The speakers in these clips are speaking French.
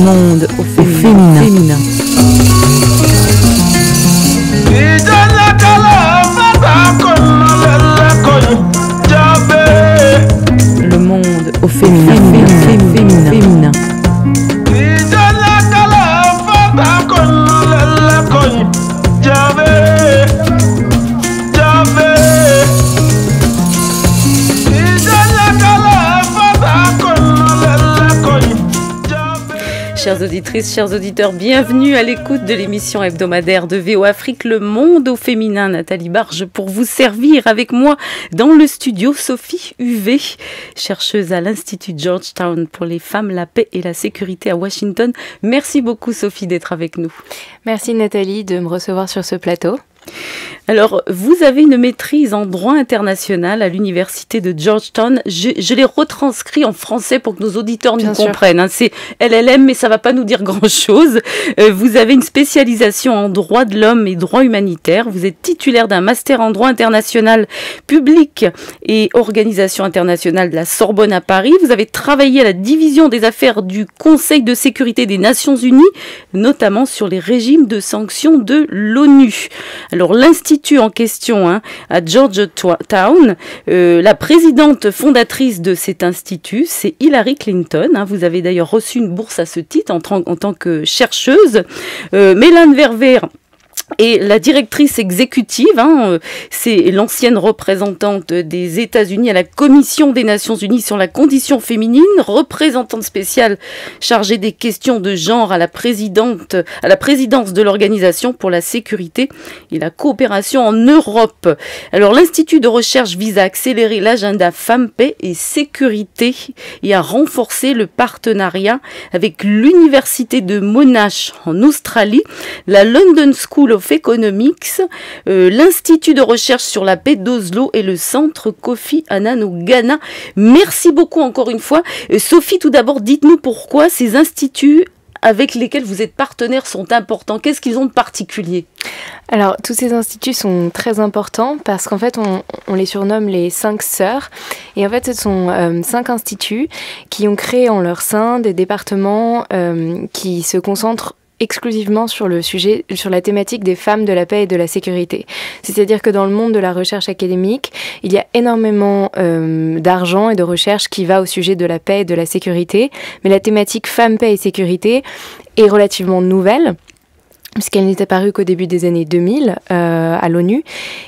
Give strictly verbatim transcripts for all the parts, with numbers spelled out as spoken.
monde au féminin. féminin. Le monde au féminin. féminin. féminin. féminin. Chères auditrices, chers auditeurs, bienvenue à l'écoute de l'émission hebdomadaire de V O Afrique, Le Monde au Féminin. Nathalie Barge pour vous servir avec moi dans le studio. Sophie Huvet, chercheuse à l'Institut Georgetown pour les femmes, la paix et la sécurité à Washington. Merci beaucoup Sophie d'être avec nous. Merci Nathalie de me recevoir sur ce plateau. Alors, vous avez une maîtrise en droit international à l'université de Georgetown. Je, je l'ai retranscrit en français pour que nos auditeurs nous comprennent. Hein. C'est L L M, mais ça ne va pas nous dire grand-chose. Euh, vous avez une spécialisation en droit de l'homme et droit humanitaire. Vous êtes titulaire d'un master en droit international public et organisation internationale de la Sorbonne à Paris. Vous avez travaillé à la division des affaires du Conseil de sécurité des Nations Unies, notamment sur les régimes de sanctions de l'ONU. Alors, l'Institut en question hein, à Georgetown, euh, la présidente fondatrice de cet institut, c'est Hillary Clinton. Hein, vous avez d'ailleurs reçu une bourse à ce titre en, en tant que chercheuse. Euh, Mélanie Verveer et la directrice exécutive, hein, c'est l'ancienne représentante des États-Unis à la Commission des Nations Unies sur la condition féminine, représentante spéciale chargée des questions de genre à la présidente, à la présidence de l'Organisation pour la sécurité et la coopération en Europe. Alors, l'Institut de recherche vise à accélérer l'agenda femmes, paix et sécurité et à renforcer le partenariat avec l'Université de Monash en Australie, la London School of Economics, euh, l'Institut de recherche sur la paix d'Oslo et le Centre Kofi Annan au Ghana. Merci beaucoup encore une fois. Euh, Sophie, tout d'abord, dites-nous pourquoi ces instituts avec lesquels vous êtes partenaires sont importants. Qu'est-ce qu'ils ont de particulier ? Alors, tous ces instituts sont très importants parce qu'en fait, on, on les surnomme les cinq sœurs. Et en fait, ce sont euh, cinq instituts qui ont créé en leur sein des départements euh, qui se concentrent exclusivement sur le sujet, sur la thématique des femmes, de la paix et de la sécurité. C'est-à-dire que dans le monde de la recherche académique, il y a énormément euh, d'argent et de recherche qui va au sujet de la paix et de la sécurité, mais la thématique femmes, paix et sécurité est relativement nouvelle, puisqu'elle n'est apparue qu'au début des années deux mille euh, à l'ONU.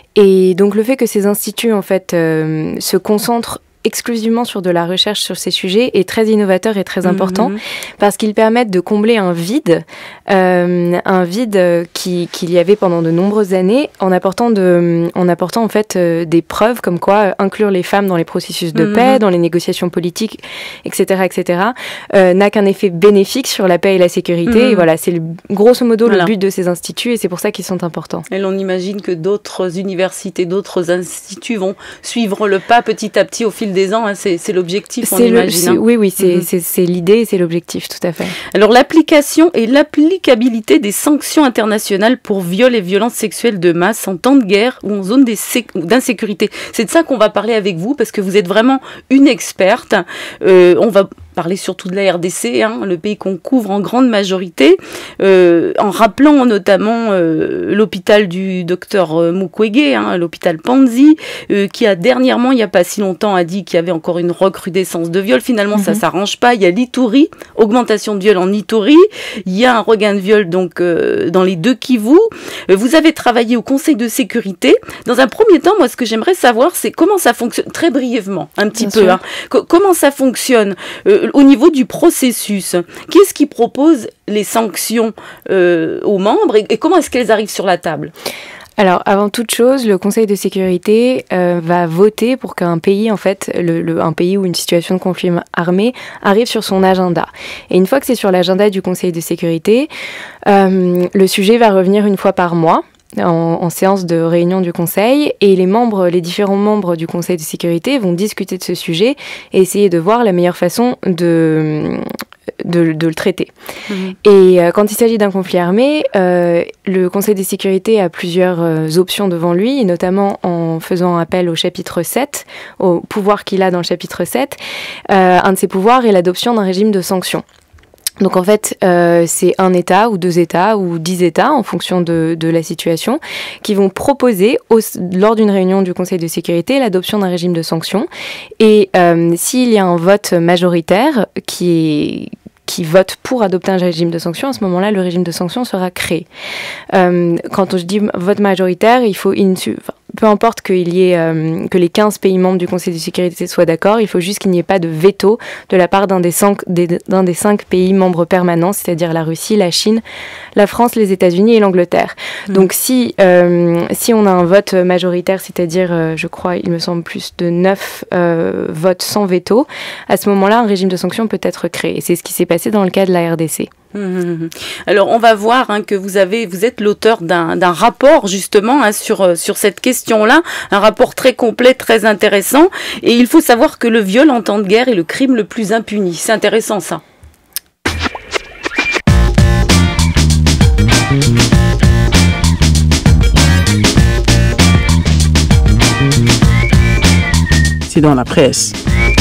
Et donc le fait que ces instituts en fait euh, se concentrent exclusivement sur de la recherche sur ces sujets est très innovateur et très important mmh. parce qu'ils permettent de combler un vide, euh, un vide qui, qu'il y avait pendant de nombreuses années en apportant, de, en apportant en fait euh, des preuves comme quoi euh, inclure les femmes dans les processus de mmh. paix, dans les négociations politiques, et cetera, et cetera, euh, n'a qu'un effet bénéfique sur la paix et la sécurité. Mmh. Et voilà, c'est le, grosso modo voilà. le but de ces instituts et c'est pour ça qu'ils sont importants. Et l'on imagine que d'autres universités, d'autres instituts vont suivre le pas petit à petit au fil des ans, hein, c'est, c'est l'objectif, on c'est imagine. Le, c'est, oui, oui, c'est, mm-hmm. c'est, c'est l'idée et c'est l'objectif, tout à fait. Alors, l'application et l'applicabilité des sanctions internationales pour viol et violences sexuelles de masse en temps de guerre ou en zone d'insécurité. C'est de ça qu'on va parler avec vous, parce que vous êtes vraiment une experte. Euh, on va parler surtout de la R D C, hein, le pays qu'on couvre en grande majorité, euh, en rappelant notamment euh, l'hôpital du docteur Mukwege, hein, l'hôpital Panzi, euh, qui a dernièrement, il n'y a pas si longtemps, a dit qu'il y avait encore une recrudescence de viol. Finalement, mm-hmm. ça ne s'arrange pas. Il y a l'Ituri, augmentation de viol en Ituri. Il y a un regain de viol donc, euh, dans les deux Kivu. Euh, vous avez travaillé au Conseil de sécurité. Dans un premier temps, moi, ce que j'aimerais savoir, c'est comment ça fonctionne, très brièvement, un petit Bien peu. Hein, co- comment ça fonctionne euh, au niveau du processus, qu'est-ce qui propose les sanctions euh, aux membres et, et comment est-ce qu'elles arrivent sur la table ? Alors, avant toute chose, le Conseil de sécurité euh, va voter pour qu'un pays, en fait, le, le, un pays ou une situation de conflit armé arrive sur son agenda. Et une fois que c'est sur l'agenda du Conseil de sécurité, euh, le sujet va revenir une fois par mois. En, en séance de réunion du Conseil, et les membres, les différents membres du Conseil de sécurité vont discuter de ce sujet et essayer de voir la meilleure façon de, de, de le traiter. Mmh. Et euh, quand il s'agit d'un conflit armé, euh, le Conseil de sécurité a plusieurs euh, options devant lui, et notamment en faisant appel au chapitre sept, au pouvoir qu'il a dans le chapitre sept. Euh, un de ses pouvoirs est l'adoption d'un régime de sanctions. Donc en fait, euh, c'est un État ou deux États ou dix États en fonction de, de la situation qui vont proposer au, lors d'une réunion du Conseil de sécurité l'adoption d'un régime de sanctions. Et euh, s'il y a un vote majoritaire qui est qui vote pour adopter un régime de sanctions, à ce moment-là, le régime de sanctions sera créé. Euh, quand je dis vote majoritaire, il faut une, enfin, peu importe qu'il y ait, euh, que les quinze pays membres du Conseil de sécurité soient d'accord, il faut juste qu'il n'y ait pas de veto de la part d'un des cinq, des, d'un des cinq pays membres permanents, c'est-à-dire la Russie, la Chine, la France, les États-Unis et l'Angleterre. Mmh. Donc si, euh, si on a un vote majoritaire, c'est-à-dire, euh, je crois, il me semble plus de neuf euh, votes sans veto, à ce moment-là, un régime de sanctions peut être créé. C'est ce qui s'est passé dans le cas de la R D C. Mmh. Alors on va voir hein, que vous avez, vous êtes l'auteur d'un, d'un rapport justement hein, sur sur cette question-là, un rapport très complet, très intéressant. Et il faut savoir que le viol en temps de guerre est le crime le plus impuni. C'est intéressant ça. C'est dans la presse.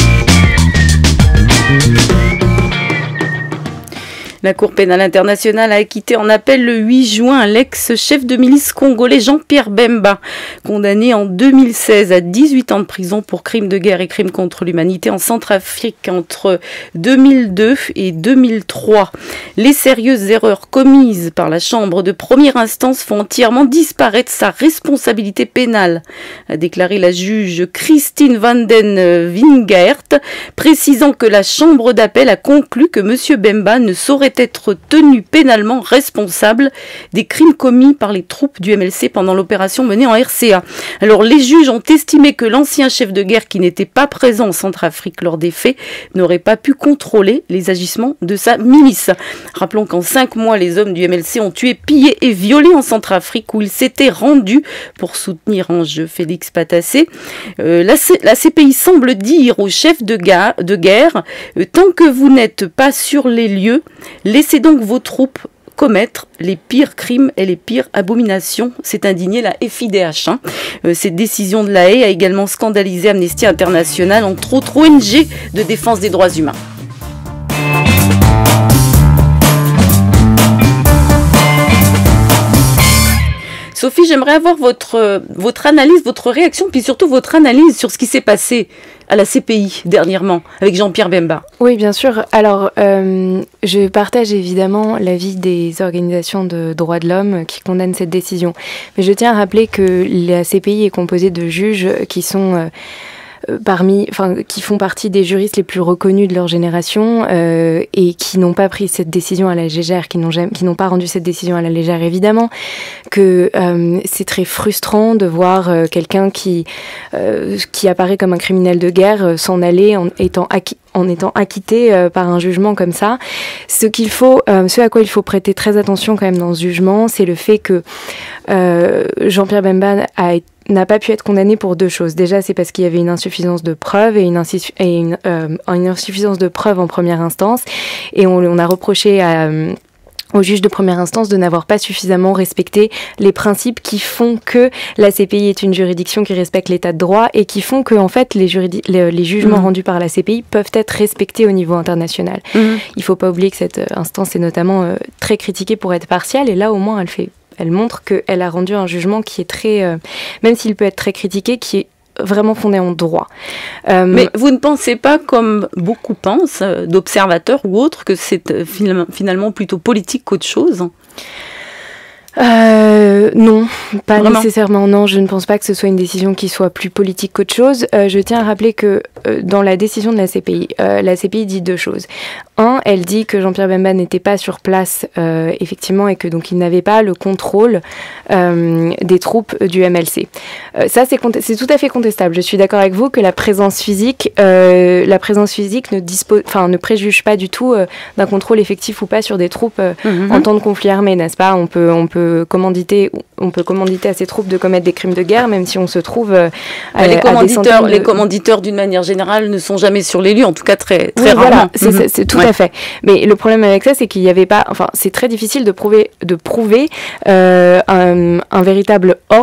La Cour pénale internationale a acquitté en appel le huit juin l'ex-chef de milice congolais Jean-Pierre Bemba, condamné en deux mille seize à dix-huit ans de prison pour crimes de guerre et crimes contre l'humanité en Centrafrique entre deux mille deux et deux mille trois. Les sérieuses erreurs commises par la Chambre de première instance font entièrement disparaître sa responsabilité pénale, a déclaré la juge Christine van den Wingaert, précisant que la Chambre d'appel a conclu que M. Bemba ne saurait être tenu pénalement responsable des crimes commis par les troupes du M L C pendant l'opération menée en R C A. Alors les juges ont estimé que l'ancien chef de guerre qui n'était pas présent en Centrafrique lors des faits n'aurait pas pu contrôler les agissements de sa milice. Rappelons qu'en cinq mois, les hommes du M L C ont tué, pillé et violé en Centrafrique où ils s'étaient rendus pour soutenir en jeu Félix Patassé. Euh, la, C- la C P I semble dire aux chefs de, ga- de guerre euh, tant que vous n'êtes pas sur les lieux, laissez donc vos troupes commettre les pires crimes et les pires abominations, s'est indigné la F I D H. Hein. Euh, cette décision de La Haye a également scandalisé Amnesty International, entre autres O N G de défense des droits humains. Sophie, j'aimerais avoir votre, votre analyse, votre réaction, puis surtout votre analyse sur ce qui s'est passé à la C P I dernièrement avec Jean-Pierre Bemba. Oui, bien sûr. Alors, euh, je partage évidemment l'avis des organisations de droits de l'homme qui condamnent cette décision. Mais je tiens à rappeler que la C P I est composée de juges qui sont... Euh, parmi, enfin, qui font partie des juristes les plus reconnus de leur génération euh, et qui n'ont pas pris cette décision à la légère, qui n'ont jamais, qui n'ont pas rendu cette décision à la légère. Évidemment que euh, c'est très frustrant de voir euh, quelqu'un qui euh, qui apparaît comme un criminel de guerre euh, s'en aller en étant acquis en étant acquitté euh, par un jugement comme ça. Ce qu'il faut, euh, ce à quoi il faut prêter très attention quand même dans ce jugement, c'est le fait que euh, Jean-Pierre Bemba a été n'a pas pu être condamné pour deux choses. Déjà, c'est parce qu'il y avait une insuffisance de preuves et une, insi- et une, euh, une insuffisance de preuves en première instance. Et on, on a reproché à... Euh, au juge de première instance de n'avoir pas suffisamment respecté les principes qui font que la C P I est une juridiction qui respecte l'état de droit et qui font que en fait les, juridi- les, les jugements mmh. rendus par la C P I peuvent être respectés au niveau international. Mmh. Il ne faut pas oublier que cette instance est notamment euh, très critiquée pour être partiale et là au moins elle fait, elle montre qu'elle a rendu un jugement qui est très, euh, même s'il peut être très critiqué, qui est vraiment fondé en droit. Euh, Mais vous ne pensez pas, comme beaucoup pensent, d'observateurs ou autres, que c'est finalement plutôt politique qu'autre chose ? Euh, non, pas Vraiment nécessairement. Non, je ne pense pas que ce soit une décision qui soit plus politique qu'autre chose. Euh, je tiens à rappeler que euh, dans la décision de la C P I, euh, la C P I dit deux choses. Un, elle dit que Jean-Pierre Bemba n'était pas sur place, euh, effectivement, et que donc il n'avait pas le contrôle euh, des troupes du M L C. Euh, ça, c'est, cont- c'est tout à fait contestable. Je suis d'accord avec vous que la présence physique, euh, la présence physique ne dispose, enfin, ne préjuge pas du tout euh, d'un contrôle effectif ou pas sur des troupes euh, mmh. en temps de conflit armé, n'est-ce pas ? On peut, on peut commanditer, on peut commanditer à ces troupes de commettre des crimes de guerre, même si on se trouve euh, à, les commanditeurs, à les de... commanditeurs d'une manière générale ne sont jamais sur les lieux, en tout cas très, très oui, rarement. Voilà, c'est, c'est, c'est tout ouais. à fait. Mais le problème avec ça, c'est qu'il n'y avait pas, enfin, c'est très difficile de prouver, de prouver euh, un, un véritable ordre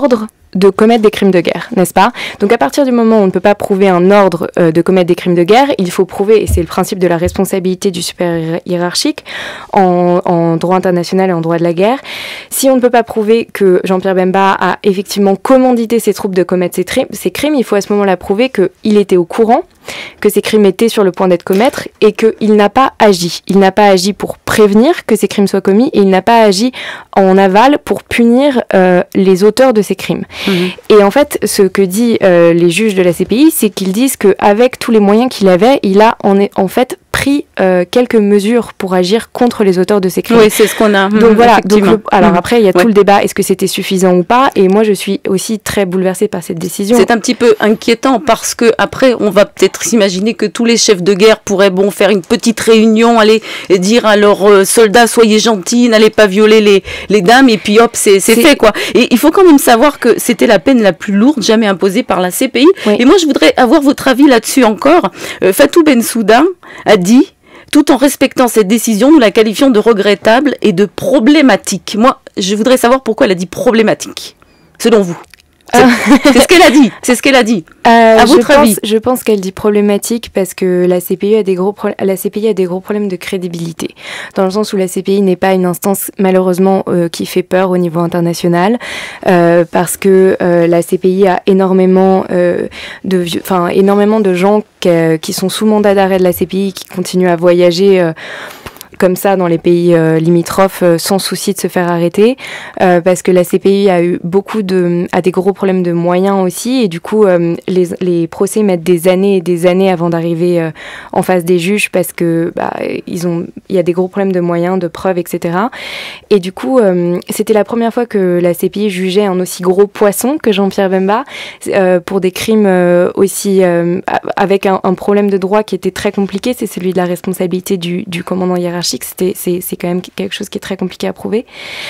de commettre des crimes de guerre, n'est-ce pas? Donc à partir du moment où on ne peut pas prouver un ordre euh, de commettre des crimes de guerre, il faut prouver, et c'est le principe de la responsabilité du supérieur hiérarchique en, en droit international et en droit de la guerre, si on ne peut pas prouver que Jean-Pierre Bemba a effectivement commandité ses troupes de commettre ces, tri- ces crimes, il faut à ce moment-là prouver qu'il était au courant, que ces crimes étaient sur le point d'être commettre et qu'il n'a pas agi. Il n'a pas agi pour prévenir que ces crimes soient commis et il n'a pas agi en aval pour punir euh, les auteurs de ces crimes. Mmh. Et en fait, ce que disent euh, les juges de la C P I, c'est qu'ils disent qu'avec tous les moyens qu'il avait, il a en, est, en fait pris euh, quelques mesures pour agir contre les auteurs de ces crimes. Oui, c'est ce qu'on a. Donc mmh, voilà. Donc le, alors mmh. après, il y a ouais. tout le débat. Est-ce que c'était suffisant ou pas? Et moi, je suis aussi très bouleversée par cette décision. C'est un petit peu inquiétant parce que après, on va peut-être s'imaginer que tous les chefs de guerre pourraient bon faire une petite réunion, aller dire à leurs euh, soldats soyez gentils, n'allez pas violer les les dames, et puis hop, c'est c'est, c'est fait quoi. Et il faut quand même savoir que c'était la peine la plus lourde jamais imposée par la C P I. Oui. Et moi, je voudrais avoir votre avis là-dessus encore. Euh, Fatou Bensouda a dit, tout en respectant cette décision, nous la qualifions de regrettable et de problématique. Moi, je voudrais savoir pourquoi elle a dit problématique, selon vous. C'est, c'est ce qu'elle a dit. C'est ce qu'elle a dit. Euh, à votre je avis pense, Je pense qu'elle dit problématique parce que la C P I a des gros pro- la C P I a des gros problèmes de crédibilité, dans le sens où la C P I n'est pas une instance malheureusement euh, qui fait peur au niveau international, euh, parce que euh, la C P I a énormément euh, de, enfin énormément de gens qui, qui sont sous mandat d'arrêt de la C P I, qui continuent à voyager. Euh, comme ça dans les pays euh, limitrophes euh, sans souci de se faire arrêter euh, parce que la C P I a eu beaucoup de a des gros problèmes de moyens aussi et du coup euh, les, les procès mettent des années et des années avant d'arriver euh, en face des juges parce que bah, ils ont il y a des gros problèmes de moyens, de preuves, et cetera. Et du coup euh, c'était la première fois que la C P I jugeait un aussi gros poisson que Jean-Pierre Bemba euh, pour des crimes euh, aussi euh, avec un, un problème de droit qui était très compliqué, c'est celui de la responsabilité du, du commandant hiérarchique. C'était, c'est, c'est quand même quelque chose qui est très compliqué à prouver.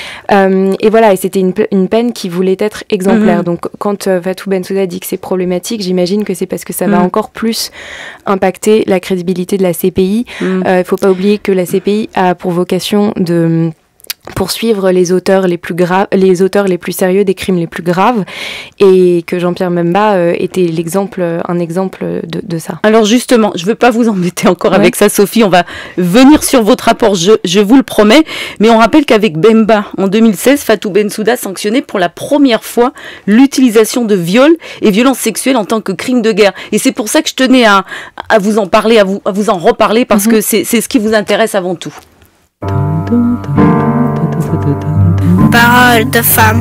Euh, et voilà, et c'était une, une peine qui voulait être exemplaire. Mmh. Donc, quand euh, Fatou Bensouda dit que c'est problématique, j'imagine que c'est parce que ça mmh. va encore plus impacter la crédibilité de la C P I. Il mmh. euh, ne faut pas oublier que la C P I a pour vocation de poursuivre les auteurs les plus graves, les auteurs les plus sérieux des crimes les plus graves, et que Jean-Pierre Bemba euh, était l'exemple, un exemple de, de ça. Alors justement, je ne veux pas vous embêter encore ouais. avec ça, Sophie, on va venir sur votre rapport, je, je vous le promets, mais on rappelle qu'avec Bemba, en deux mille seize, Fatou Bensouda sanctionnait pour la première fois l'utilisation de viol et violences sexuelles en tant que crime de guerre. Et c'est pour ça que je tenais à, à vous en parler, à vous, à vous en reparler, parce mm-hmm. que c'est, c'est ce qui vous intéresse avant tout. Parole de femme.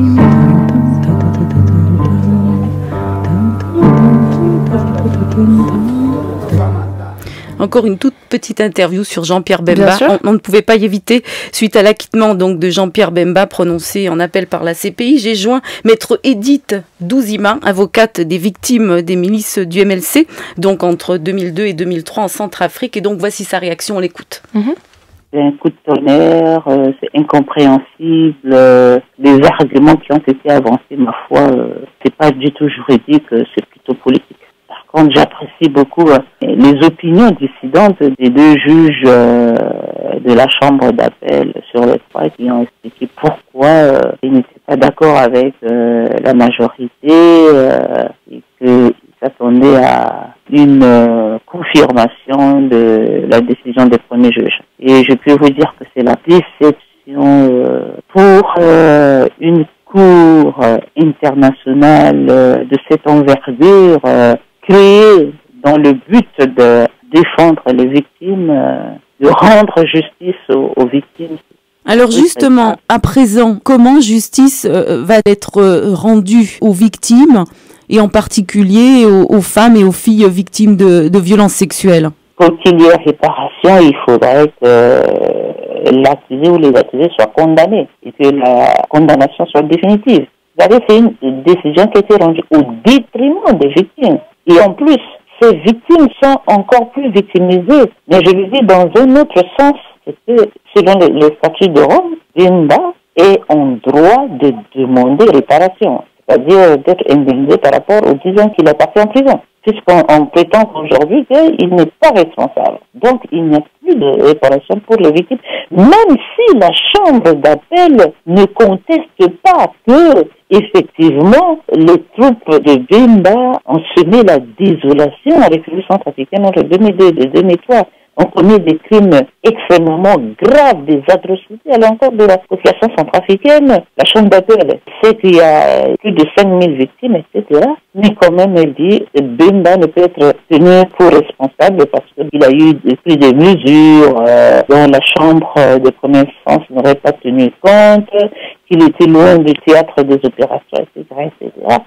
Encore une toute petite interview sur Jean-Pierre Bemba. On, on ne pouvait pas y éviter suite à l'acquittement donc de Jean-Pierre Bemba prononcé en appel par la C P I. J'ai joint maître Edith Douzima, avocate des victimes des milices du M L C, donc entre deux mille deux et deux mille trois en Centrafrique. Et donc voici sa réaction, on l'écoute. Mm-hmm. C'est un coup de tonnerre, euh, c'est incompréhensible. Euh, les arguments qui ont été avancés, ma foi, euh, c'est pas du tout juridique, euh, c'est plutôt politique. Par contre, j'apprécie beaucoup euh, les opinions dissidentes des deux juges euh, de la chambre d'appel sur les trois qui ont expliqué pourquoi euh, ils n'étaient pas d'accord avec euh, la majorité euh, et qu'ils s'attendaient à une euh, confirmation de la décision des premiers juges. Et je peux vous dire que c'est la déception euh, pour euh, une cour euh, internationale euh, de cette envergure euh, créée dans le but de défendre les victimes, euh, de rendre justice aux, aux victimes. Alors justement, à présent, comment justice euh, va être euh, rendue aux victimes et en particulier aux, aux femmes et aux filles victimes de, de violences sexuelles? Pour qu'il y ait réparation, il faudrait que l'accusé ou les accusés soient condamnés et que la condamnation soit définitive. Vous savez, c'est une décision qui a été rendue au détriment des victimes. Et en plus, ces victimes sont encore plus victimisées. Mais je le dis dans un autre sens, c'est que selon les, les statuts de Rome, Bemba est en droit de demander réparation, c'est-à-dire d'être indemnisé par rapport aux dix ans qu'il a passé en prison. puisqu'on prétend qu'aujourd'hui qu'il n'est pas responsable. Donc, il n'y a plus de réparation pour les victimes, même si la chambre d'appel ne conteste pas que, effectivement, les troupes de Bemba ont semé la désolation en République centrafricaine entre deux mille deux et deux mille trois. On commet des crimes extrêmement graves, des atrocités à l'encontre de la population centrafricaine. La chambre d'appel sait qu'il y a plus de cinq mille victimes, et cetera. Mais quand même, elle dit que Bemba ne peut être tenu pour responsable parce qu'il a eu pris des mesures euh, dont la chambre de première instance n'aurait pas tenu compte, qu'il était loin du théâtre des opérations, et cetera, et cetera.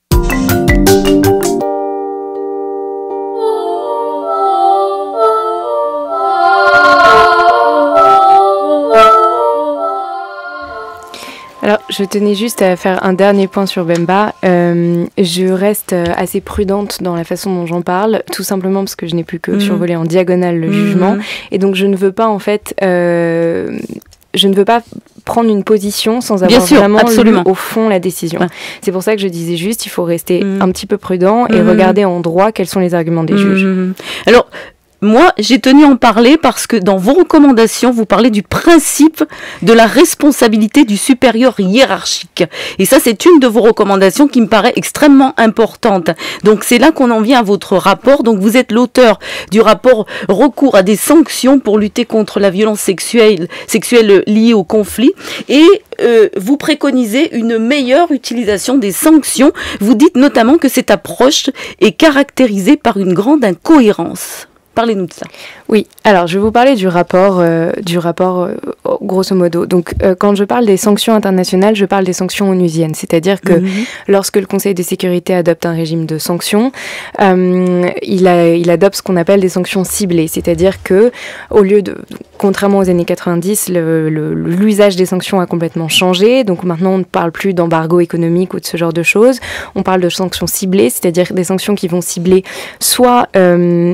Alors, je tenais juste à faire un dernier point sur Bemba. Euh, je reste assez prudente dans la façon dont j'en parle, tout simplement parce que je n'ai plus que mmh. survolé en diagonale le mmh. jugement. Et donc, je ne veux pas, en fait... Euh, je ne veux pas prendre une position sans avoir sûr, vraiment absolument. lu au fond la décision. Ouais. C'est pour ça que je disais juste, il faut rester mmh. un petit peu prudent et mmh. regarder en droit quels sont les arguments des mmh. juges. Alors... Moi, j'ai tenu à en parler parce que dans vos recommandations, vous parlez du principe de la responsabilité du supérieur hiérarchique. Et ça, c'est une de vos recommandations qui me paraît extrêmement importante. Donc, c'est là qu'on en vient à votre rapport. Donc, vous êtes l'auteur du rapport « Recours à des sanctions pour lutter contre la violence sexuelle, sexuelle liée au conflit ». Et euh, vous préconisez une meilleure utilisation des sanctions. Vous dites notamment que cette approche est caractérisée par une grande incohérence. Parlez-nous de ça. Oui, alors je vais vous parler du rapport, euh, du rapport euh, grosso modo. Donc, euh, quand je parle des sanctions internationales, je parle des sanctions onusiennes. C'est-à-dire que mm-hmm. lorsque le Conseil de sécurité adopte un régime de sanctions, euh, il, a, il adopte ce qu'on appelle des sanctions ciblées. C'est-à-dire que, au lieu de, contrairement aux années quatre-vingt-dix, le, le, l'usage des sanctions a complètement changé. Donc maintenant, on ne parle plus d'embargo économique ou de ce genre de choses. On parle de sanctions ciblées, c'est-à-dire des sanctions qui vont cibler soit euh,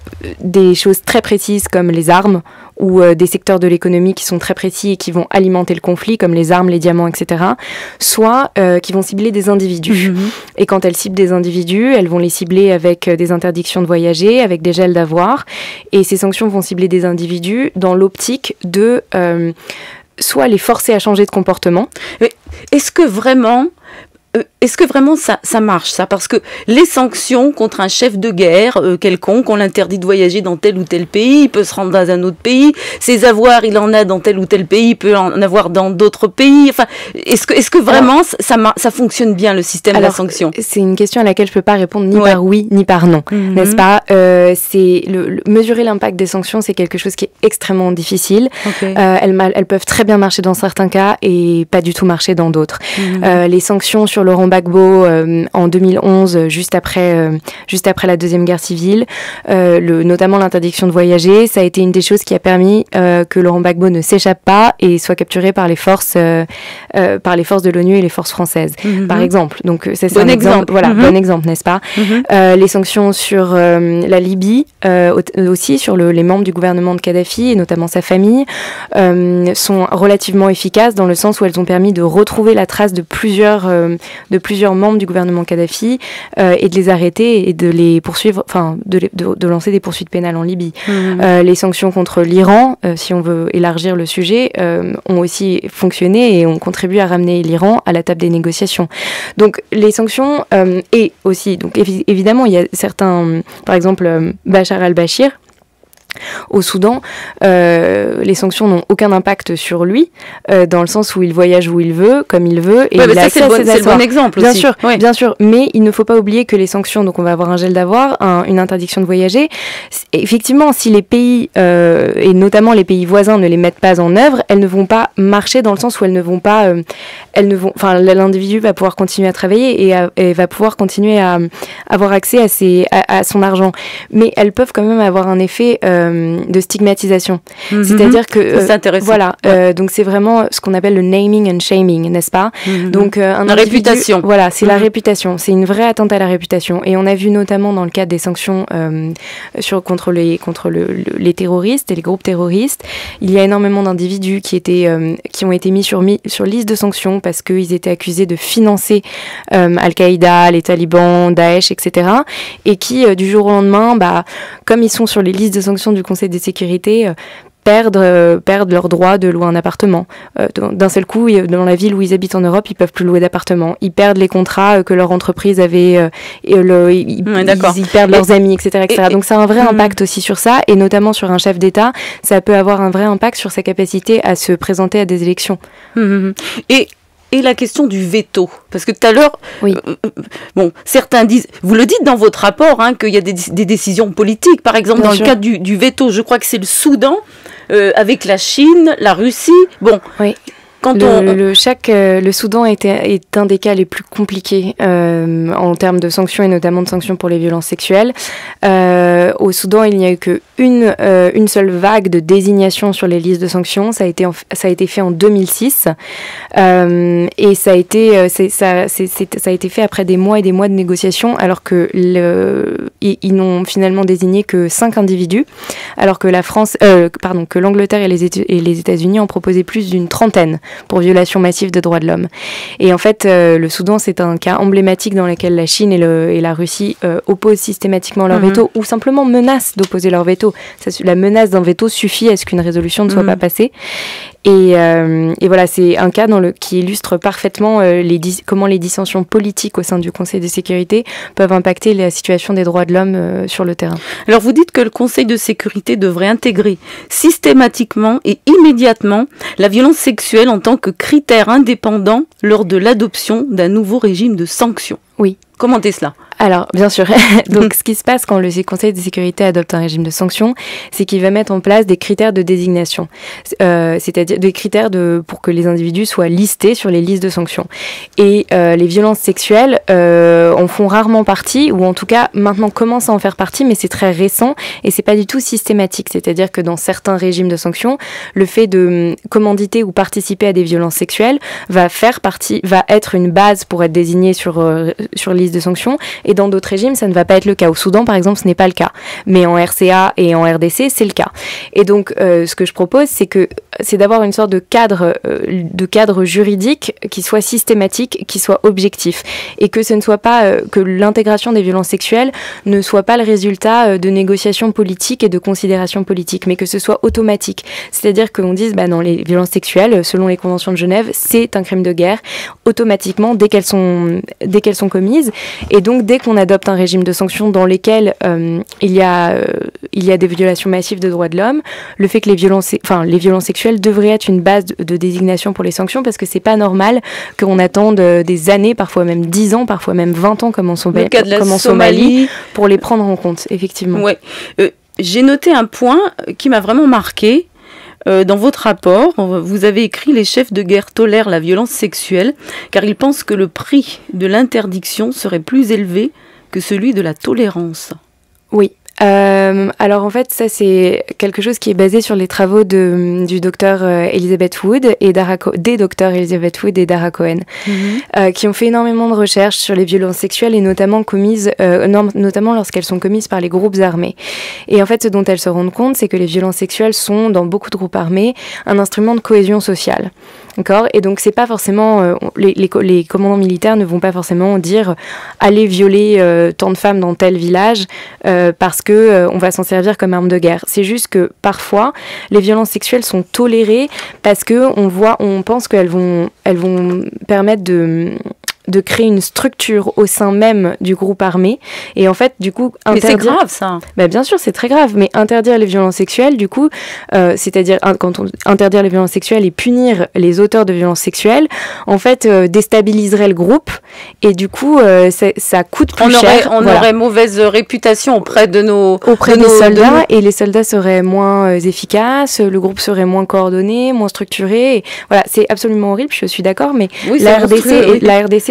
des choses très précises comme les armes ou euh, des secteurs de l'économie qui sont très précis et qui vont alimenter le conflit comme les armes, les diamants, et cetera. Soit euh, qui vont cibler des individus. Mmh. Et quand elles ciblent des individus, elles vont les cibler avec des interdictions de voyager, avec des gels d'avoirs. Et ces sanctions vont cibler des individus dans l'optique de euh, soit les forcer à changer de comportement. Mais est-ce que vraiment... Euh, est-ce que vraiment ça, ça marche, ça? Parce que les sanctions contre un chef de guerre euh, quelconque, on l'interdit de voyager dans tel ou tel pays, il peut se rendre dans un autre pays, ses avoirs, il en a dans tel ou tel pays, il peut en avoir dans d'autres pays. Enfin, est-ce que, est-ce que vraiment alors, ça, ça, ça fonctionne bien, le système alors, de la sanction? C'est une question à laquelle je ne peux pas répondre ni ouais. par oui, ni par non, mm-hmm. n'est-ce pas? euh, c'est le, le, mesurer l'impact des sanctions, c'est quelque chose qui est extrêmement difficile. Okay. Euh, elles, elles peuvent très bien marcher dans certains cas et pas du tout marcher dans d'autres. Mm-hmm. Euh, les sanctions sur Laurent Gbagbo euh, en deux mille onze, juste après, euh, juste après la Deuxième Guerre civile, euh, le, notamment l'interdiction de voyager, ça a été une des choses qui a permis euh, que Laurent Gbagbo ne s'échappe pas et soit capturé par les forces, euh, euh, par les forces de l'ONU et les forces françaises, mm-hmm. par exemple. Donc ça, c'est bon un exemple. exemple. Voilà, mm-hmm. bon exemple, n'est-ce pas? mm-hmm. euh, Les sanctions sur euh, la Libye, euh, aussi sur le, les membres du gouvernement de Kadhafi et notamment sa famille, euh, sont relativement efficaces dans le sens où elles ont permis de retrouver la trace de plusieurs euh, de plusieurs membres du gouvernement Kadhafi euh, et de les arrêter et de les poursuivre, enfin de, de, de lancer des poursuites pénales en Libye. Mmh. Euh, les sanctions contre l'Iran, euh, si on veut élargir le sujet, euh, ont aussi fonctionné et ont contribué à ramener l'Iran à la table des négociations. Donc les sanctions euh, et aussi, donc évi- évidemment, il y a certains, par exemple euh, Bachar al-Bashir. Au Soudan, euh, les sanctions n'ont aucun impact sur lui, euh, dans le sens où il voyage où il veut, comme il veut, et ouais, il a accès à ses avoirs. C'est le bon exemple bien aussi. Sûr, ouais. bien sûr, mais il ne faut pas oublier que les sanctions, donc on va avoir un gel d'avoir, un, une interdiction de voyager. Effectivement, si les pays, euh, et notamment les pays voisins, ne les mettent pas en œuvre, elles ne vont pas marcher dans le sens où elles ne vont pas, euh, elles ne vont, enfin, l'individu va pouvoir continuer à travailler et, à, et va pouvoir continuer à avoir accès à, ses, à, à son argent. Mais elles peuvent quand même avoir un effet euh, euh, de stigmatisation. Mm-hmm. C'est-à-dire que euh, c'est intéressant. Voilà, ouais. euh, donc c'est vraiment ce qu'on appelle le naming and shaming, n'est-ce pas? Mm-hmm. Donc euh, un la réputation. Voilà, c'est mm-hmm. la réputation. C'est une vraie atteinte à la réputation. Et on a vu notamment dans le cadre des sanctions euh, sur contre les contre le, le, les terroristes et les groupes terroristes, il y a énormément d'individus qui étaient euh, qui ont été mis sur mis sur liste de sanctions parce qu'ils étaient accusés de financer euh, Al-Qaïda, les talibans, Daesh, et cetera. Et qui euh, du jour au lendemain, bah comme ils sont sur les listes de sanctions du Conseil de sécurité, euh, perdent, euh, perdent leur droit de louer un appartement. Euh, d'un seul coup, dans la ville où ils habitent en Europe, ils peuvent plus louer d'appartement. Ils perdent les contrats euh, que leur entreprise avait, euh, et le, ils, ouais, ils, ils perdent et, leurs amis, et cetera, et cetera. Et, Donc ça a un vrai mmh. impact aussi sur ça, et notamment sur un chef d'État, ça peut avoir un vrai impact sur sa capacité à se présenter à des élections. Mmh. Et Et la question du veto, parce que tout à l'heure, oui. euh, bon, certains disent, vous le dites dans votre rapport, hein, qu'il y a des, des décisions politiques, par exemple Bien dans sûr. le cas du, du veto, je crois que c'est le Soudan, euh, avec la Chine, la Russie, bon... Oui. Quand le, on... le, chaque, euh, le Soudan est, est un des cas les plus compliqués euh, en termes de sanctions et notamment de sanctions pour les violences sexuelles. Euh, au Soudan, il n'y a eu qu'une euh, une seule vague de désignation sur les listes de sanctions. Ça a été, en, ça a été fait en deux mille six euh, et ça a, été, c'est, ça, c'est, c'est, ça a été fait après des mois et des mois de négociations alors que le, ils, ils n'ont finalement désigné que cinq individus alors que la France, euh, pardon, que l'Angleterre et les, et les États-Unis en proposaient plus d'une trentaine pour violation massive de droits de l'homme. Et en fait, euh, le Soudan, c'est un cas emblématique dans lequel la Chine et, le, et la Russie euh, opposent systématiquement leur mmh. veto ou simplement menacent d'opposer leur veto. Ça, la menace d'un veto suffit à ce qu'une résolution ne soit mmh. pas passée. Et, euh, et voilà, c'est un cas dans le, qui illustre parfaitement euh, les dis, comment les dissensions politiques au sein du Conseil de sécurité peuvent impacter la situation des droits de l'homme euh, sur le terrain. Alors vous dites que le Conseil de sécurité devrait intégrer systématiquement et immédiatement la violence sexuelle en tant que critère indépendant lors de l'adoption d'un nouveau régime de sanctions. Oui. Commentez cela. Alors, bien sûr. Donc, ce qui se passe quand le Conseil de sécurité adopte un régime de sanctions, c'est qu'il va mettre en place des critères de désignation, euh, c'est-à-dire des critères de, pour que les individus soient listés sur les listes de sanctions. Et euh, les violences sexuelles euh, en font rarement partie, ou en tout cas, maintenant commencent à en faire partie, mais c'est très récent et c'est pas du tout systématique. C'est-à-dire que dans certains régimes de sanctions, le fait de commanditer ou participer à des violences sexuelles va faire partie, va être une base pour être désigné sur, euh, sur liste de sanctions. Et dans d'autres régimes, ça ne va pas être le cas. Au Soudan, par exemple, ce n'est pas le cas. Mais en R C A et en R D C, c'est le cas. Et donc, euh, ce que je propose, c'est que c'est d'avoir une sorte de cadre, euh, de cadre juridique qui soit systématique, qui soit objectif, et que ce ne soit pas euh, que l'intégration des violences sexuelles ne soit pas le résultat euh, de négociations politiques et de considérations politiques, mais que ce soit automatique. C'est-à-dire qu'on dise, bah, dans les violences sexuelles, selon les conventions de Genève, c'est un crime de guerre automatiquement dès qu'elles sont dès qu'elles sont commises. Et donc, dès qu'on adopte un régime de sanctions dans lesquels euh, il y a euh, il y a des violations massives de droits de l'homme, le fait que les violences, enfin les violences sexuelles devraient être une base de, de désignation pour les sanctions, parce que c'est pas normal qu'on attende des années, parfois même dix ans, parfois même vingt ans, comme en, Somalie, comme en Somalie, Somalie, pour les prendre en compte, effectivement. Ouais. Euh, j'ai noté un point qui m'a vraiment marqué. Euh, dans votre rapport, vous avez écrit « Les chefs de guerre tolèrent la violence sexuelle car ils pensent que le prix de l'interdiction serait plus élevé que celui de la tolérance. » Oui. Euh, alors en fait, ça c'est quelque chose qui est basé sur les travaux de, du docteur euh, Elizabeth Wood et Dara Co- des docteurs Elizabeth Wood et Dara Cohen, mm-hmm. euh, qui ont fait énormément de recherches sur les violences sexuelles et notamment commises, euh, non, notamment lorsqu'elles sont commises par les groupes armés. Et en fait, ce dont elles se rendent compte, c'est que les violences sexuelles sont, dans beaucoup de groupes armés, un instrument de cohésion sociale. D'accord ? Et donc c'est pas forcément euh, les, les, les commandants militaires ne vont pas forcément dire allez violer euh, tant de femmes dans tel village euh, parce que euh, on va s'en servir comme arme de guerre. C'est juste que parfois les violences sexuelles sont tolérées parce que on voit, on pense qu'elles vont, elles vont permettre de de créer une structure au sein même du groupe armé et en fait du coup interdire... Mais c'est grave ça. Ben, bien sûr c'est très grave, mais interdire les violences sexuelles du coup euh, c'est-à-dire quand on interdire les violences sexuelles et punir les auteurs de violences sexuelles en fait euh, déstabiliserait le groupe et du coup euh, ça coûte plus on cher. Aurait, on voilà. aurait mauvaise réputation auprès de nos auprès de des nos, soldats de nos... et les soldats seraient moins euh, efficaces, le groupe serait moins coordonné, moins structuré et, voilà, c'est absolument horrible, je suis d'accord, mais oui, la R D C, oui. la R D C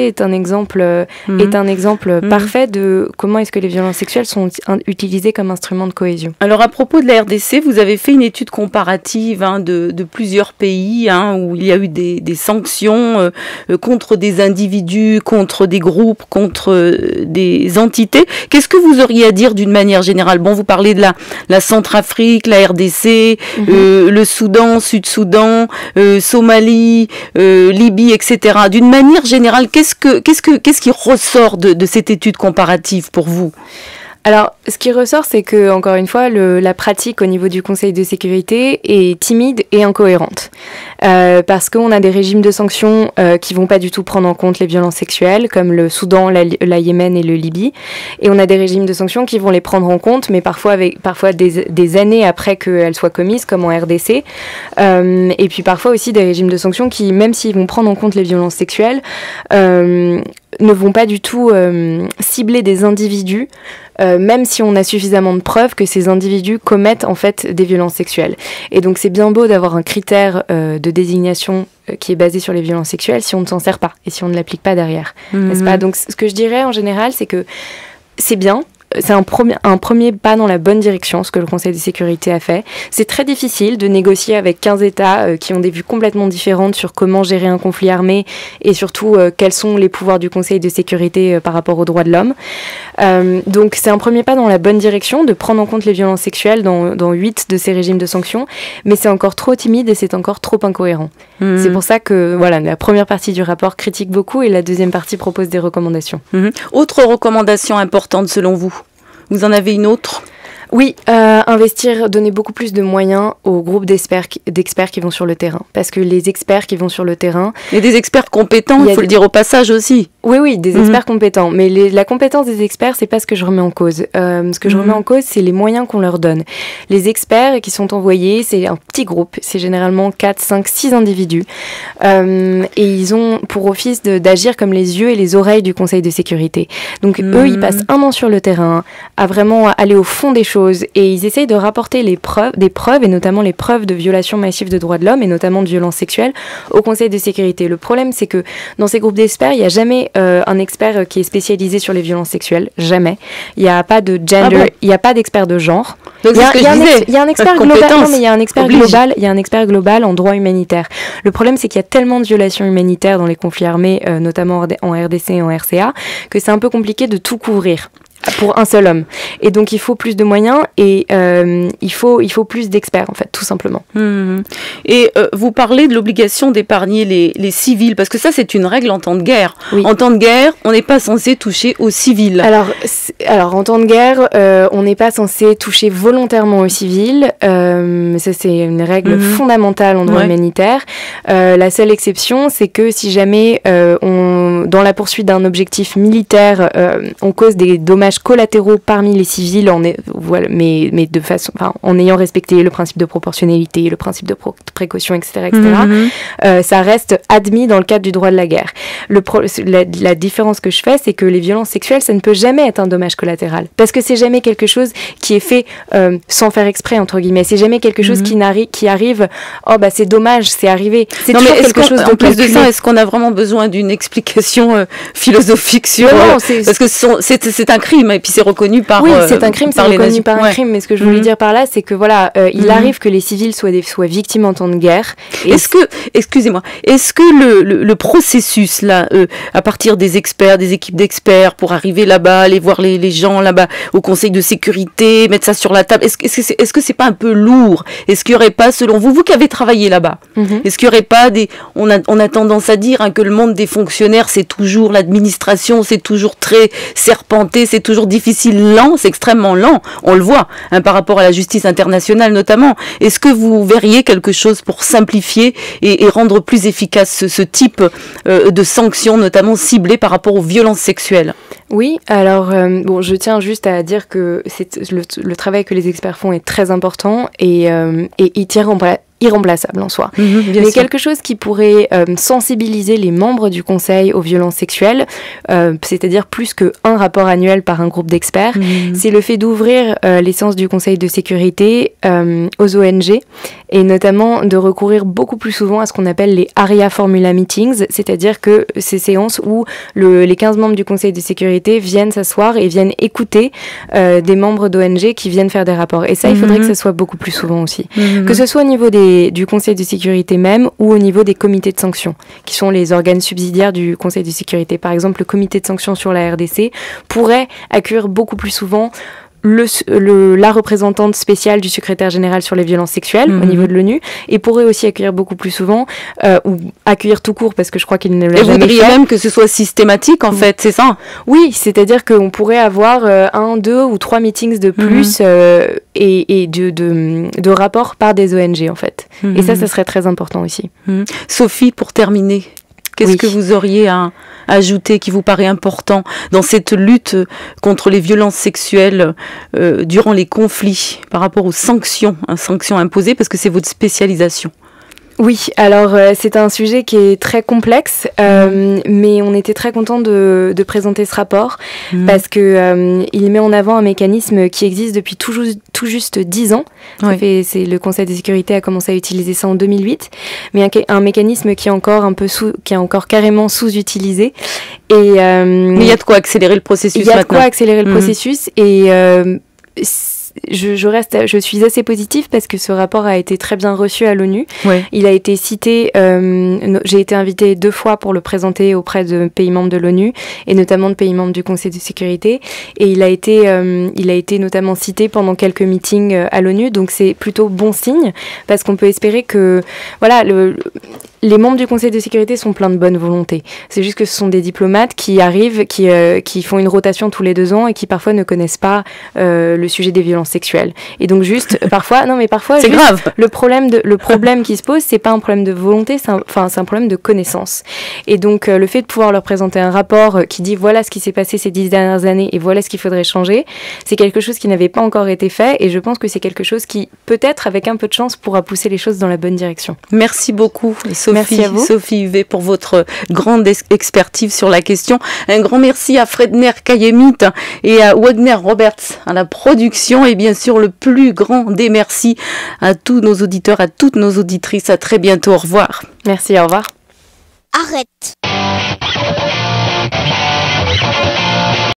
C est un exemple, mmh. est un exemple mmh. parfait de comment est-ce que les violences sexuelles sont utilisées comme instrument de cohésion. Alors à propos de la R D C, vous avez fait une étude comparative hein, de, de plusieurs pays hein, où il y a eu des, des sanctions euh, contre des individus, contre des groupes, contre euh, des entités. Qu'est-ce que vous auriez à dire d'une manière générale? Bon, vous parlez de la, la Centrafrique, la R D C, mmh. euh, le Soudan, Sud-Soudan, euh, Somalie, euh, Libye, et cetera. D'une manière générale, qu'est-ce que, qu'est-ce que, qu'est-ce qui ressort de, de cette étude comparative pour vous? Alors, ce qui ressort, c'est que, encore une fois, le, la pratique au niveau du Conseil de sécurité est timide et incohérente. Euh, parce qu'on a des régimes de sanctions euh, qui vont pas du tout prendre en compte les violences sexuelles, comme le Soudan, la, la Yémen et le Libye. Et on a des régimes de sanctions qui vont les prendre en compte, mais parfois, avec, parfois des, des années après qu'elles soient commises, comme en R D C. Euh, et puis parfois aussi des régimes de sanctions qui, même s'ils vont prendre en compte les violences sexuelles, euh, ne vont pas du tout euh, cibler des individus, euh, même si on a suffisamment de preuves que ces individus commettent en fait des violences sexuelles. Et donc c'est bien beau d'avoir un critère euh, de désignation euh, qui est basé sur les violences sexuelles si on ne s'en sert pas et si on ne l'applique pas derrière, mmh. n'est-ce pas? Donc ce que je dirais en général, c'est que c'est bien. C'est un premier, un premier pas dans la bonne direction, ce que le Conseil de sécurité a fait. C'est très difficile de négocier avec quinze États euh, qui ont des vues complètement différentes sur comment gérer un conflit armé et surtout euh, quels sont les pouvoirs du Conseil de sécurité euh, par rapport aux droits de l'homme. Euh, donc c'est un premier pas dans la bonne direction de prendre en compte les violences sexuelles dans, dans huit de ces régimes de sanctions, mais c'est encore trop timide et c'est encore trop incohérent. Mmh. C'est pour ça que voilà, la première partie du rapport critique beaucoup et la deuxième partie propose des recommandations. Mmh. Autre recommandation importante selon vous? Vous en avez une autre? Oui, euh, investir, donner beaucoup plus de moyens aux groupes d'experts, d'experts qui vont sur le terrain. Parce que les experts qui vont sur le terrain... Et des experts compétents, il faut des... le dire au passage aussi. Oui, oui, des mmh. experts compétents. Mais les, la compétence des experts, c'est pas ce que je remets en cause. Euh, ce que je mmh. remets en cause, c'est les moyens qu'on leur donne. Les experts qui sont envoyés, c'est un petit groupe. C'est généralement quatre, cinq, six individus. Euh, et ils ont pour office de, d'agir comme les yeux et les oreilles du Conseil de sécurité. Donc mmh. eux, ils passent un an sur le terrain à vraiment aller au fond des choses. Et ils essayent de rapporter les preuves, des preuves, et notamment les preuves de violations massives de droits de l'homme, et notamment de violences sexuelles, au Conseil de sécurité. Le problème, c'est que dans ces groupes d'experts, il n'y a jamais euh, un expert qui est spécialisé sur les violences sexuelles. Jamais. Il n'y a pas de gender, ah bon il n'y a pas d'expert de genre. Donc, c'est ce que je disais. Il y a un expert global, non, mais il y a un expert global, il y a un expert global en droit humanitaire. Le problème, c'est qu'il y a tellement de violations humanitaires dans les conflits armés, euh, notamment en R D C et en R C A, que c'est un peu compliqué de tout couvrir pour un seul homme. Et donc, il faut plus de moyens et euh, il faut, il faut plus d'experts, en fait, tout simplement. Mmh. Et euh, vous parlez de l'obligation d'épargner les, les civils, parce que ça, c'est une règle en temps de guerre. Oui. En temps de guerre, on n'est pas censé toucher aux civils. Alors, alors en temps de guerre, euh, on n'est pas censé toucher volontairement aux civils. Euh, ça, c'est une règle mmh. fondamentale en droit ouais. humanitaire. Euh, la seule exception, c'est que si jamais, euh, on, dans la poursuite d'un objectif militaire, euh, on cause des dommages collatéraux parmi les civils, en, voilà, mais, mais de façon, enfin, en ayant respecté le principe de proportionnalité, le principe de pro- précaution, et cetera, et cetera. Mm-hmm. Euh, ça reste admis dans le cadre du droit de la guerre. Le pro- la, la différence que je fais, c'est que les violences sexuelles, ça ne peut jamais être un dommage collatéral, parce que c'est jamais quelque chose qui est fait euh, sans faire exprès, entre guillemets. C'est jamais quelque chose mm-hmm. qui, n'arri- qui arrive, oh bah c'est dommage, c'est arrivé. C'est non, toujours mais quelque chose de en plus calculé. de ça, est-ce qu'on a vraiment besoin d'une explication euh, philosophique sur non, non, c'est, parce que c'est, c'est un crime et puis c'est reconnu par oui euh, c'est un crime c'est reconnu par un ouais. crime mais ce que je voulais mmh. dire par là c'est que voilà euh, il mmh. arrive que les civils soient des soient victimes en temps de guerre et est-ce que excusez-moi est-ce que le, le, le processus là euh, à partir des experts des équipes d'experts pour arriver là-bas aller voir les, les gens là-bas au Conseil de sécurité mettre ça sur la table est-ce, est-ce que c'est, est-ce que c'est pas un peu lourd est-ce qu'il y aurait pas selon vous vous qui avez travaillé là-bas mmh. est-ce qu'il y aurait pas des on a on a tendance à dire hein, que le monde des fonctionnaires c'est toujours l'administration c'est toujours très serpenté c'est toujours difficile, lent, c'est extrêmement lent, on le voit, hein, par rapport à la justice internationale notamment. Est-ce que vous verriez quelque chose pour simplifier et, et rendre plus efficace ce, ce type euh, de sanctions, notamment ciblées par rapport aux violences sexuelles ? Oui, alors euh, bon, je tiens juste à dire que c'est, le, le travail que les experts font est très important et, euh, et il tient en irremplaçable en soi. Mmh, mais sûr. Quelque chose qui pourrait euh, sensibiliser les membres du Conseil aux violences sexuelles, euh, c'est-à-dire plus qu'un rapport annuel par un groupe d'experts, mmh. c'est le fait d'ouvrir euh, les séances du Conseil de sécurité euh, aux O N G et notamment de recourir beaucoup plus souvent à ce qu'on appelle les ARIA Formula Meetings, c'est-à-dire que ces séances où le, les quinze membres du Conseil de sécurité viennent s'asseoir et viennent écouter euh, des membres d'O N G qui viennent faire des rapports. Et ça, il faudrait mm-hmm. que ce soit beaucoup plus souvent aussi. Mm-hmm. Que ce soit au niveau des, du Conseil de sécurité même ou au niveau des comités de sanctions, qui sont les organes subsidiaires du Conseil de sécurité. Par exemple, le comité de sanctions sur la R D C pourrait accueillir beaucoup plus souvent Le, le, la représentante spéciale du secrétaire général sur les violences sexuelles mmh. au niveau de l'ONU, et pourrait aussi accueillir beaucoup plus souvent, euh, ou accueillir tout court, parce que je crois qu'il ne l'a et jamais fait. Et vous voudriez même que ce soit systématique, en mmh. fait, c'est ça? Oui, c'est-à-dire qu'on pourrait avoir euh, un, deux ou trois meetings de plus mmh. euh, et, et de, de, de rapports par des O N G, en fait. Mmh. Et ça, ça serait très important aussi. Mmh. Sophie, pour terminer, qu'est-ce oui. que vous auriez à ajouter qui vous paraît important dans cette lutte contre les violences sexuelles euh, durant les conflits par rapport aux sanctions, hein, sanctions imposées, parce que c'est votre spécialisation? Oui, alors euh, c'est un sujet qui est très complexe, euh, mmh. mais on était très contents de, de présenter ce rapport mmh. parce que euh, il met en avant un mécanisme qui existe depuis tout, ju- tout juste dix ans. Ça oui. fait, c'est, le Conseil de sécurité a commencé à utiliser ça en deux mille huit, mais un, un mécanisme qui est encore un peu sous, qui est encore carrément sous-utilisé. Et euh, mais il y a de quoi accélérer le processus. Il y a maintenant. de quoi accélérer le mmh. processus et euh, Je, je, reste, je suis assez positive parce que ce rapport a été très bien reçu à l'ONU. Ouais. Il a été cité, euh, j'ai été invitée deux fois pour le présenter auprès de pays membres de l'ONU et notamment de pays membres du Conseil de sécurité. Et il a été, euh, il a été notamment cité pendant quelques meetings à l'ONU. Donc c'est plutôt bon signe parce qu'on peut espérer que, voilà, le, les membres du Conseil de sécurité sont pleins de bonne volonté. C'est juste que ce sont des diplomates qui arrivent, qui, euh, qui font une rotation tous les deux ans et qui parfois ne connaissent pas euh, le sujet des violences sexuelle. Et donc juste parfois non mais parfois c'est juste, grave. Le problème de le problème qui se pose, c'est pas un problème de volonté, c'est enfin c'est un problème de connaissance. Et donc euh, le fait de pouvoir leur présenter un rapport euh, qui dit voilà ce qui s'est passé ces dix dernières années et voilà ce qu'il faudrait changer, c'est quelque chose qui n'avait pas encore été fait et je pense que c'est quelque chose qui peut-être avec un peu de chance pourra pousser les choses dans la bonne direction. Merci beaucoup Sophie. Merci à vous. Sophie Huvet pour votre grande expertise sur la question. Un grand merci à Fredner Kayemit et à Wagner Roberts à la production et bien sûr le plus grand des merci à tous nos auditeurs, à toutes nos auditrices. À très bientôt. Au revoir. Merci, au revoir. Arrête.